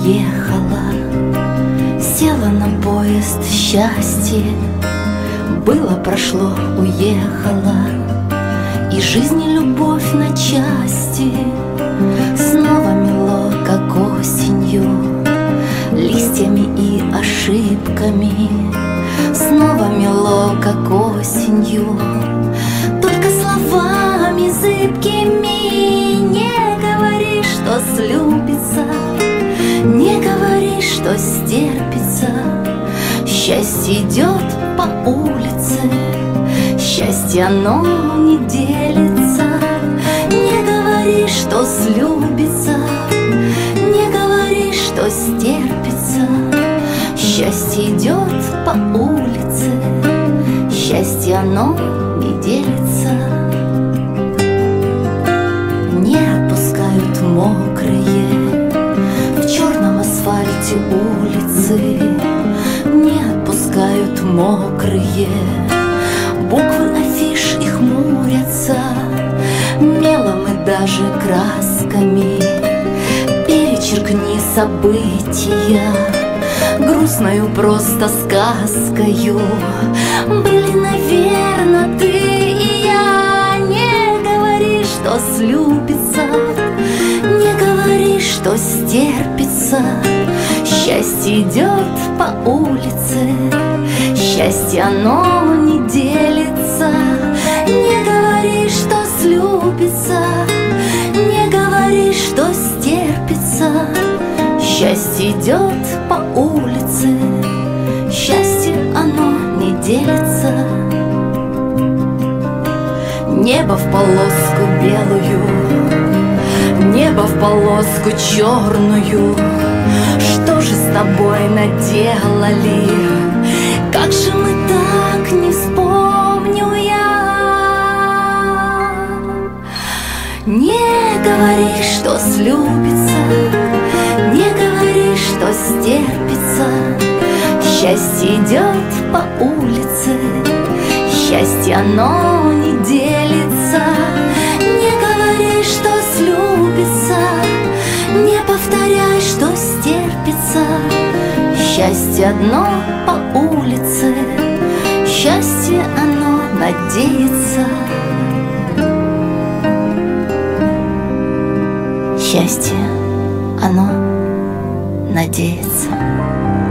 ехала, села на поезд счастье. Было, прошло, уехала, и жизнь и любовь на части. Снова мело, как осенью, листьями и ошибками. Снова мело, как осенью, только словами зыбкими. Не говори, что слюбится, не говори, что стерпится. Счастье идет по улице, счастье оно не делится. Не говори, что слюбится, не говори, что стерпится. Счастье идет по улице, счастье оно не делится. Не отпускают мокрые в черном асфальте улицы. Не отпускают мокрые буквы афиш, и хмурятся мелом и даже красками. Перечеркни события грустною просто сказкою. Были, наверно, ты и я. Не говори, что слюбится, не говори, что стерпится. Счастье идет по улице, счастье оно не делится. Не говори, что слюбится, не говори, что стерпится. Счастье идет по улице, счастье оно не делится. Небо в полоску белую, небо в полоску черную. Что же с тобой наделали? Как же мы так, не вспомню я. Не говори, что слюбится, не говори, что стерпится. Счастье идет по улице, счастье оно не делится. Не говори, что слюбится, не повторяй, что стерпится. Счастье одно по улице, счастье оно надеется. Счастье оно надеется.